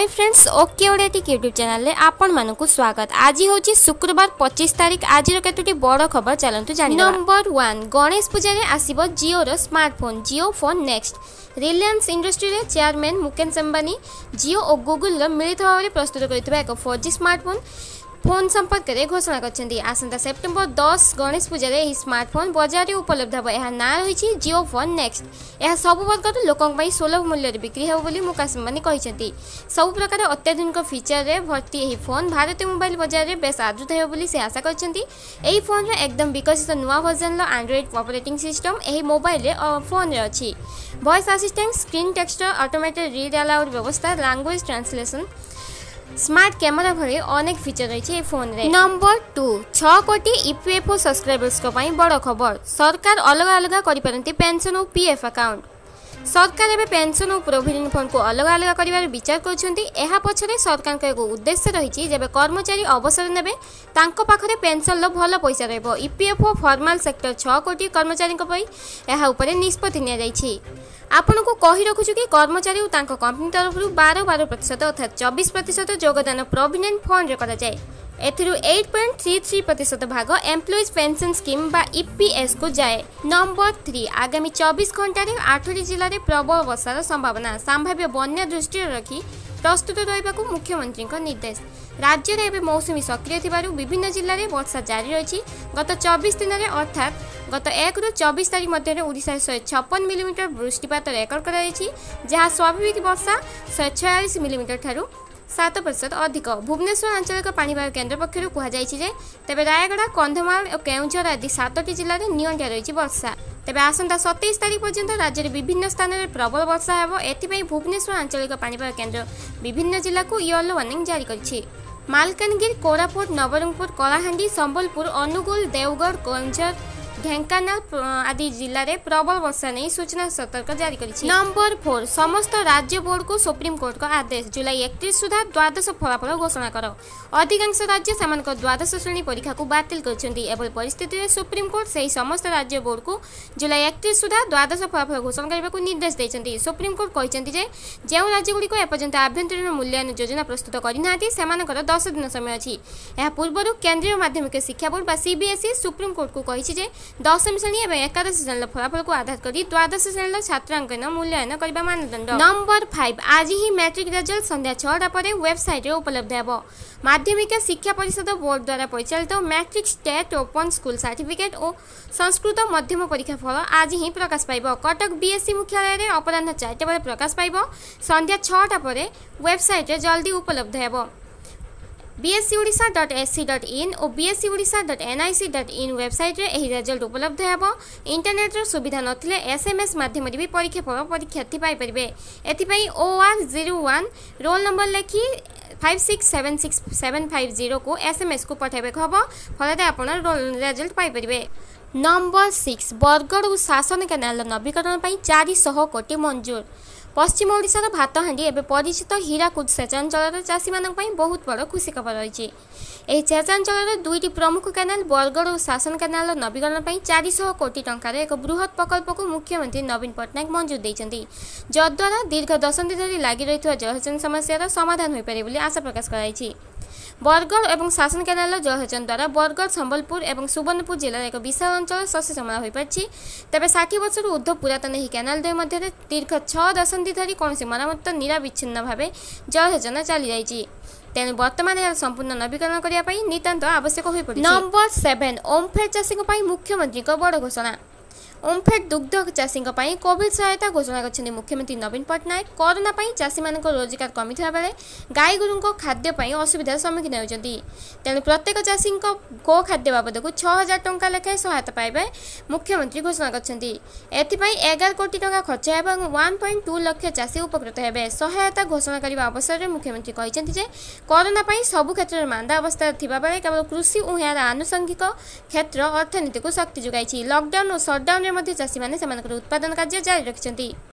हाय friends, okay Odiatic YouTube channel में आपण मानकु स्वागत। आज होची शुक्रवार 25 तारीख। आज केतोटी बड़ खबर चलंतु जानि। नंबर 1, गणेश पूजा रे आसीबो जियो रो smartphone Jio phone next. Reliance industry रे चेयरमैन मुकेश अंबानी जियो और गूगल रो मिलित भाव प्रस्तुत करथिबा एक 4G स्मार्टफोन फोन संपर्क में घोषणा करछन्ती। आसंता सेप्टेम्बर 10 गणेश पूजा रे ही स्मार्टफोन बाजार में उपलब्ध हे। यह ना रही जियो फोन नेक्स्ट। यह सब वर्ग लोकों सुलभ मूल्य बिक्री हो बोली मुकेश अंबानी कहते। सब प्रकार अत्याधुनिक फीचर रे भर्ती यह फोन भारतीय मोबाइल बाजार में बेस आदृत हो बोली से आशा करछन्ती। एही फोन रे एकदम विकसित नुआ वर्जन लो एंड्रॉइड ऑपरेटिंग सिस्टम एही मोबाइल रे फोन रे अछि। Voice assistant, screen texture, automated read aloud व्यवस्था, लैंग्वेज ट्रांसलेशन, स्मार्ट कैमरा भली अनेक फीचर रही फोन रे। नंबर 2, 6 कोटी ईपीएफओ सब्सक्राइबर्स को पाई बड़ खबर। सरकार अलग अलग करि पेंशन और पीएफ अकाउंट। सरकार एवं पेंशन और प्रोविडेंट फंड को अलग अलग कर विचार कर पछरे सरकार का एक उद्देश्य रही। जब कर्मचारी अवसर ने पाखे पेंशन भल पैसा रही। ईपीएफओ फॉर्मल सेक्टर 6 कोटी कर्मचारी निष्पत्ति नि आपण को कही रखुचु कि कर्मचारी और कंपनी तरफ 12% अर्थात 24% योगदान प्रोविडेंट फंड रे करा जाए। एथिरु 8.33% भाग एम्प्लॉइज पेंशन स्कीम बा ईपीएस को जाए। नंबर 3, आगामी 24 घंटा 8 जिले में प्रबल वर्षार संभावना। संभाव्य बन्या दृष्टि रखी प्रस्तुत रहा मुख्यमंत्री निर्देश। राज्य में मौसुमी सक्रिय थिबारु विभिन्न जिले में वर्षा जारी रही। गत 24 दिन में अर्थात गत 1 ରୁ 24 तारीख मध्य ओडिशा 156 मिलीमीटर वृष्टिपात रेकर्ड कराई, जहाँ स्वाभाविक वर्षा 146 मिलीमीटर ठारू 7% अधिक। भुवनेश्वर आंचलिक पाणीपाग केन्द्र पक्षर कहुई तेरे रायगढ़, कंधमाल और केउझर आदि 7टी जिले में नियंत्रण रही वर्षा। तेज आसंता 27 तारीख पर्यंत राज्य में विभिन्न स्थान में प्रबल वर्षा हो। एथिपाई भुवनेश्वर आंचलिक पाणीपाग केन्द्र विभिन्न जिला को येलो वार्निंग जारी करिछि। मालकानगिरी, कोरापुट, नवरंगपुर, कलाहांडी, संबलपुर, अनुगुल, देवगढ़, केउझर, ढेंकानाल आदि जिले में प्रबल वर्षा नहीं सूचना सतर्क जारी करिछि। नंबर 4, समस्त राज्य बोर्ड को सुप्रीम कोर्ट का आदेश। जुलाई 31 सुधा द्वादश फलाफल घोषणा कर। अधिकांश राज्य सामान्य द्वादश श्रेणी परीक्षा को बातिल करछन्ती। एभली परिस्थिति में सुप्रीम कोर्ट से समस्त राज्य बोर्ड को जुलाई 31 सुधा द्वादश फलाफल घोषणा करने को निर्देश देछन्ती। सुप्रीम कोर्ट कहछन्ती जे जेउ राज्य गुडी को एपर्यंत आभ्यंतरीण मूल्यांकन योजना प्रस्तुत करिनाथि सेमानकर 10 दिन समय अछि। एहा पूर्वरु केंद्रीय माध्यमिक शिक्षा बोर्ड बा सीबीएसई सुप्रीम कोर्ट को कहिछि जे 10वीं श्रेणी और 11श श्रेणी फलाफल को आधार कर द्वादश श्रेणी छात्रांकन मूल्यांकन करने मानदंड। नंबर 5, आज ही मैट्रिक रिजल्ट संध्या 6टा पर वेबसाइट उपलब्ध हो। माध्यमिक शिक्षा परिषद बोर्ड द्वारा परिचालित matric state open school certificate और संस्कृत मध्यम परीक्षा फल आज ही प्रकाश पाइब। कटक बीएससी मुख्यालय में अपराह 4टा पर प्रकाश पाइब। संध्या 6टा पर वेबसाइट जल्दी उपलब्ध हो। bscodisha.ac.in और bscodisha.nic.in वेबसाइट रे एही रिजल्ट उपलब्ध हेबो। इंटरनेट रो सुविधा नथिले एसएमएस माध्यम रे भी परीक्षा फल परीक्षार्थी पाई परिबे। एथिपई OR01 रोल नंबर लेखि 56765750 को एसएमएस को पठाइबे हबो। फलते आपण रिजल्ट पाई परिबे। नंबर 6, बरगढ़ और शासन केनाल नवीकरण पई 400 कोटी मंजूर। पश्चिम ओडिशार भातहांडी एवं परिचित हीराकुद सेचांचल चाषी मानक बहुत बड़ खुशी खबर रही। सेचांचल 2टी प्रमुख केनाल बरगढ़ और शासन केनाल नवीकरण 400 कोटी टंकार एक बृहत प्रकल्प को मुख्यमंत्री नवीन पट्टनायक मंजूर देइछन्ती, जद्वारा दीर्घ दशंधि धरी लागि रहिଥିବା जलसेचन समस्यार समाधान होई पारे बोली आशा प्रकाश कराइछि। बरगढ़ और शासन केनाल जलसेचन द्वारा बरगढ़, संबलपुर और सुवर्णपुर जिलार एक विशाल अंचल शस्य श्यामला हो पारिछि। तेज 60 वर्ष ऊर्ध्व पुरातन ही केनाल द्वय मध्य दीर्घ 6 दशंधि धरी कौन मरामत निराविच्छिन्न भाव जलसेचन चली जाइछि। तेणु वर्तमान यार संपूर्ण नवीकरण करने नितांत आवश्यक हो पड़े। नंबर 7, ओमफेड चाषी मुख्यमंत्री बड़ घोषणा। ओमफेड दुग्ध चाषी कोविड सहायता घोषणा कर मुख्यमंत्री नवीन पट्टनायक। कोरोना चाषी मान रोजगार कमी बेले गाई गोरु खाद्य असुविधार सम्मुखीन होती। तेणु प्रत्येक चाषी गो खाद्य बाबद को 6000 टंका लेखाएं सहायता पाइबे मुख्यमंत्री घोषणा करछन्ती। एथिपाई 11 कोटी टंका खर्च हेबा 1.2 लाख चाषी उपकृत हेबे। सहायता घोषणा करने अवसर में मुख्यमंत्री कहते जे कोरोना सबु क्षेत्र में मांदा अवस्था थिबा बेले केवल कृषि और यार आनुषंगिक क्षेत्र अर्थनीति को शक्ति जोगाई। लॉकडाउन और सटडाउन चाषी मैंने उत्पादन कार्य जारी रखिंट।